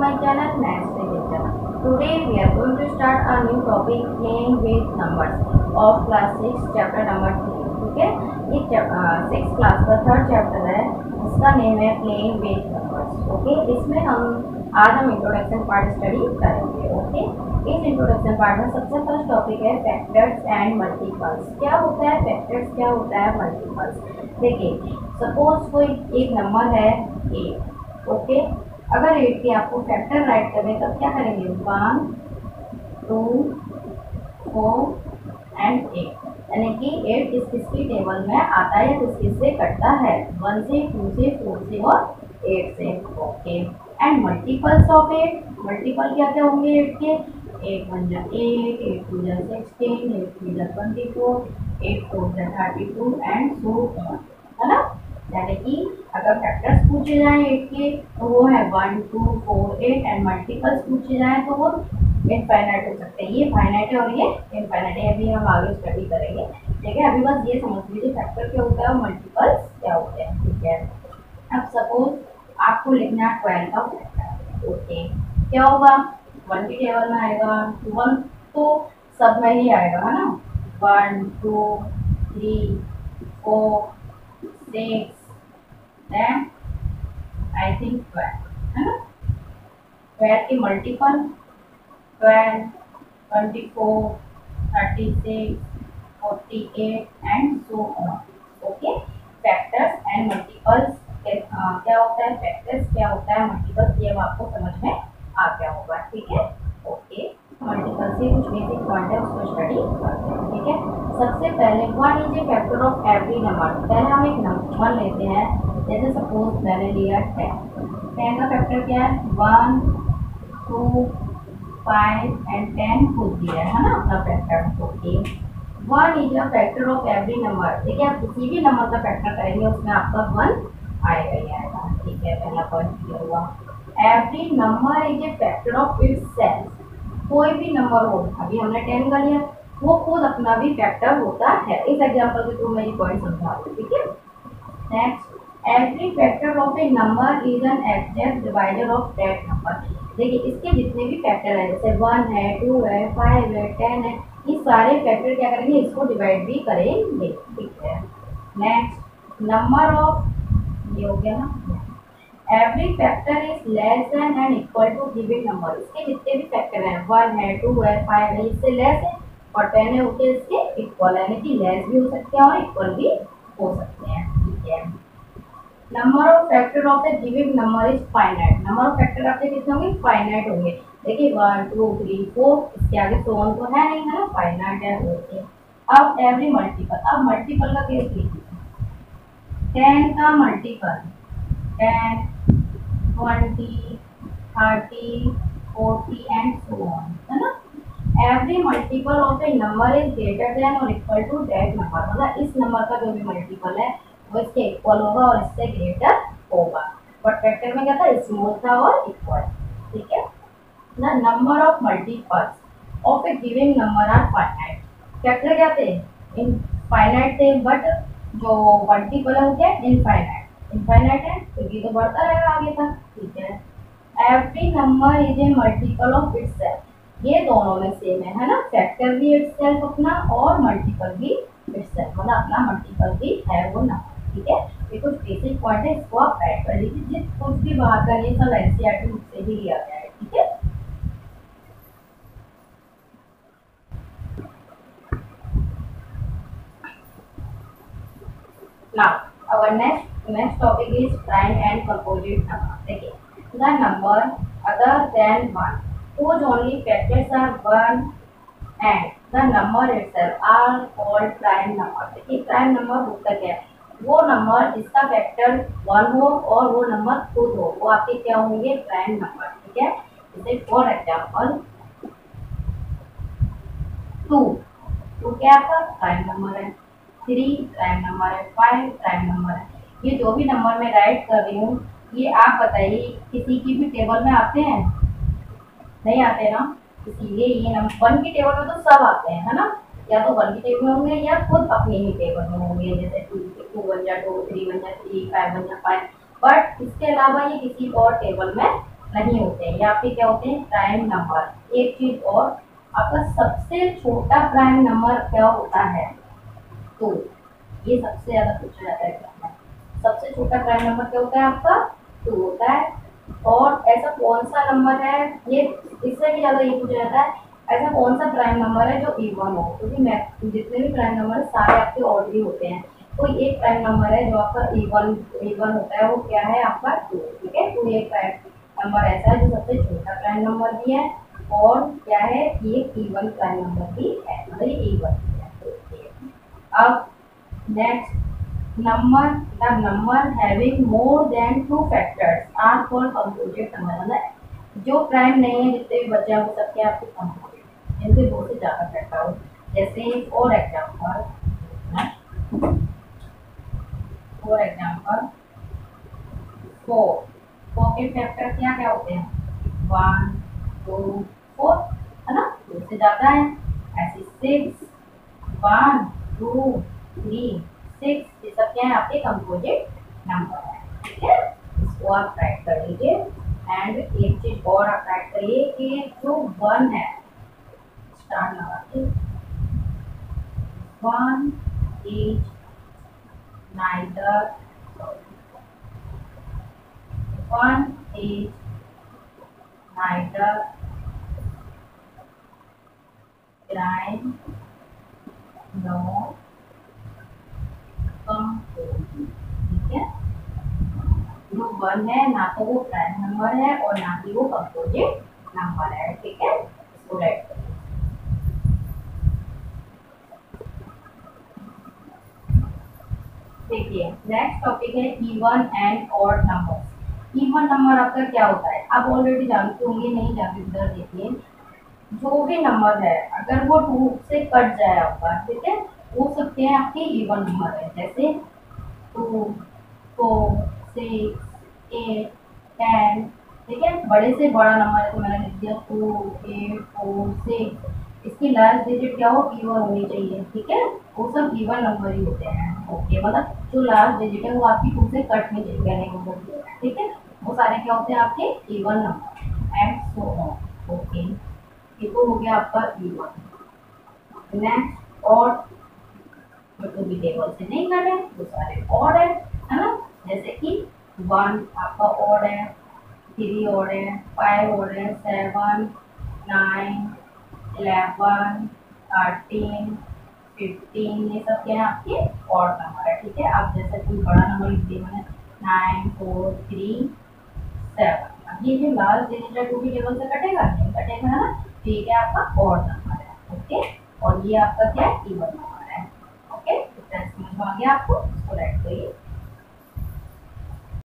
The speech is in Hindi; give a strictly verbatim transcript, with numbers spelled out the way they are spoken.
my channel Maths Revision. Today we are going to start a new topic playing with numbers of class six chapter number three. ठीक है, ये सिक्स क्लास का थर्ड चैप्टर है, इसका नेम है प्लेइंग विद नंबर्स. ओके, इसमें हम आज हम इंट्रोडक्शन पार्ट स्टडी करेंगे. ओके, इस इंट्रोडक्शन पार्ट में सबसे फर्स्ट टॉपिक है फैक्टर्स एंड मल्टीपल्स. क्या होता है फैक्टर्स, क्या होता है मल्टीपल्स. देखिए, सपोज कोई एक नंबर है एट. ओके, अगर एट की आपको फैक्टर राइट करें तब क्या करेंगे, one two four and eight, यानी कि एट किस किसकी टेबल में आता है या किस किस से कटता है, वन से, टू से, फोर से और एट से. Okay, and multiples of eight, multiple क्या क्या होंगे एट के, एट वन जा एट, एट टू जा सिक्सटीन, एट थ्री जा ट्वेंटी फोर, एट फोर जा thirty two and so on, है ना. यानी कि अगर फैक्टर्स पूछे जाएं एट के तो वो है one two four eight, and multiples पूछे जाएं तो वो इनफाइनाइट हो सकते हैं. ये फाइनाइट है और ये इनफाइनाइट है, अभी हम आगे स्टडी करेंगे. ठीक है, अभी बस ये समझ लीजिए फैक्टर क्या होता है और मल्टीपल्स क्या होते हैं. ठीक है, अब सपोज आपको लिखना है ट्वेल्व का फैक्टर. ओके, क्या होगा, वन की टेबल में आएगा, वन तो सब में ही आएगा, है ना. One two three four six, then I think twelve, है ना. ट्वेल्व की multiple twelve, twenty four, thirty six, forty eight and so on. Okay, factors and multiples क्या होता है, फैक्टर्स क्या होता है, मल्टीपल्स, ये आपको समझ में आ गया होगा. ठीक है. ओके, मल्टीपल से कुछ बेसिक पॉइंट है उसको स्टडी करते हैं. ठीक है, सबसे पहले one is a factor of every number. पहले हम एक नंबर लेते हैं, जैसे सपोज मैंने लिया टेन. टेन का फैक्टर क्या है, one two five and ten खुद दिया है ना अपना factor. Okay, one is a factor of every number. देखिए, आप किसी भी नंबर का फैक्टर करेंगे उसमें आपका वन आएगा ही आएगा. ठीक है, पहला पॉइंट क्लियर हुआ. Every number is a factor of itself. कोई भी नंबर हो, अभी हमने टेन का लिया, वो खुद अपना भी फैक्टर होता है. इस एग्जांपल के थ्रू मैं ये पॉइंट समझा दूँ. ठीक है, next, every factor of a number is an exact divider of that number. देखिए, इसके जितने भी फैक्टर हैं, जैसे वन है, टू है, फाइव है, टेन है, ये सारे फैक्टर क्या करेंगे, इसको डिवाइड भी करेंगे. ठीक है, नेक्स्ट, नंबर ऑफ, ये हो गया ना, every factor is less than and equal to given number. इसके जितने भी फैक्टर हैं, वन है, टू है, फाइव है, इससे लेस है, और टेन है, उसके इसके इक्वल है, यानी कि लेस भी हो सकते हैं और इक्वल भी हो सकते हैं. ठीक है, number of factor of a given number is finite. Number of factor आपके कितने होंगे, फाइनाइट होंगे. देखिए, वन टू थ्री फोर, इसके आगे सो ऑन तो है नहीं, है ना, फाइनाइट है. ओके, अब एवरी मल्टीपल, अब मल्टीपल का केस लीजिए. टेन का multiple ten, twenty, thirty, forty and so on, है ना. Every multiple of a number is greater than और इक्वल टू दैट नंबर. मतलब इस नंबर का जो भी मल्टीपल है वो इसके इक्वल होगा और इससे ग्रेटर होगा. बट फैक्टर में क्या था, स्मॉल था और इक्वल. ठीक है ना. Number of multiples of a given number are finite. Factor क्या थे, इनफाइनाइट थे, बट जो मल्टीपल है वो क्या, इनफाइनाइट. इनफाइनाइट है तो ये तो बढ़ता रहेगा आगे तक. ठीक है, every number is a multiple of itself. ये दोनों में सेम है, है ना. फैक्टर भी इटसेल्फ अपना और मल्टीपल भी इटसेल्फ, मतलब अपना मल्टीपल भी है वो नंबर. ठीक है, ये कुछ बेसिक पॉइंट है, इसको आप ऐड कर लीजिए. जिस कुछ भी बाहर का ये सब एनसीईआरटी बुक से ही लिया गया है. ठीक है, now our next next topic is prime and composite number. देखिए, the number other than one whose only factors are one and the number itself are called prime number. देखिए, प्राइम नंबर होता क्या है, वो नंबर जिसका फैक्टर वन हो और वो नंबर खुद हो, वो आपके क्या होंगे, प्राइम नंबर. ठीक है, जैसे फॉर एग्जाम्पल टू. टू क्या आपका प्राइम नंबर है, थ्री प्राइम नंबर है, फाइव प्राइम नंबर है. ये जो भी नंबर मैं राइट कर रही हूँ, ये आप बताइए किसी की भी टेबल में आते हैं, नहीं आते ना. इसीलिए ये नंबर वन की टेबल में तो सब आते हैं, है ना. या तो वन की टेबल में होंगे या खुद अपनी ही टेबल में होंगे, जैसे टू टू वन या टू, थ्री वन या थ्री, फाइव वन या फाइव. बट इसके अलावा ये किसी और टेबल में नहीं होते हैं, ये आपके क्या होते हैं, प्राइम नंबर। एक चीज और, आपका सबसे छोटा प्राइम नंबर क्या होता है, तो ये सबसे ज्यादा पूछा जाता है एग्जाम में। सबसे छोटा प्राइम नंबर क्या होता है आपका, टू होता है। और ऐसा कौन सा नंबर है, ये इससे भी ज्यादा ये पूछा जाता है, ऐसा कौन सा प्राइम नंबर है जो इवन हो, क्योंकि मैं जितने भी प्राइम नंबर है सारे आपके ऑड ही होते हैं। कोई एक प्राइम नंबर है जो आपका इवन इवन होता है, वो क्या है आपका टू। ठीक है, तो एक प्राइम नंबर ऐसा है जो सबसे छोटा प्राइम नंबर भी है और क्या है, ये इवन प्राइम नंबर भी है, मतलब ये इवन है। अब next, number the number having more than two factors are called composite number। मतलब जो प्राइम नहीं है, जितने भी बचे हैं वो सब क्या आपके composite, जिनसे दो से ज्यादा फैक्टर हो। जैसे for example for example four, four के फैक्टर क्या क्या होते हैं, वन टू फोर, है ना, दो से ज्यादा है। ऐसे six, one two three six, ये सब क्या है आपके कंपोजिट नंबर है। ठीक है, इसको आप राइट कर लीजिए। एंड एक चीज और आप राइट करिए कि जो वन है, स्टार लगा के, one is neither one is neither prime not composite. ठीक है, जो वन है ना तो वो प्राइम नंबर है और ना ही वो कंपोजिट नंबर है। ठीक है, इसको राइट करिए। देखिए नेक्स्ट टॉपिक है even and odd number. Even number आपका क्या होता है, आप ऑलरेडी जानते होंगे, नहीं जानते इधर देखिए। जो भी नंबर है अगर वो टू से कट जाए आपका, ठीक है, वो सब क्या है आपके इवन नंबर है। जैसे two, four, six, eight, ten. ठीक है, बड़े से बड़ा नंबर है तो मैंने लिख दिया टू, एट, फोर, सिक्स। इसकी लास्ट डिजिट क्या हो, इवन होनी चाहिए। ठीक है, वो सब इवन नंबर ही होते हैं। ओके, मतलब जो लास्ट डिजिट है वो आपकी टू से कट नहीं जाएगी, नहीं हो सकती। ठीक है, वो सारे क्या होते हैं आपके even number and so on. Okay, ये तो हो गया आपका इवन। नेक्स्ट और तो भी टेबल से नहीं कर रहे, वो सारे ऑड है, है ना। जैसे कि वन आपका ऑड है, थ्री ऑड है, फाइव ऑड है, seven, nine, eleven, thirteen, fifteen, ये सब क्या है आपके ऑड नंबर है। ठीक है, आप जैसे कोई बड़ा नंबर लिख दिए मैंने, नाइन, फोर, थ्री, सेवन। अब ये जो लास्ट डिजिट है टू की टेबल से कटेगा, नहीं कटेगा, है ना। ठीक है, आपका ऑड नंबर है। ओके, और ये आपका क्या है, इवन नंबर है। ओके, समझ में आ गया आपको, इसको राइट करिए।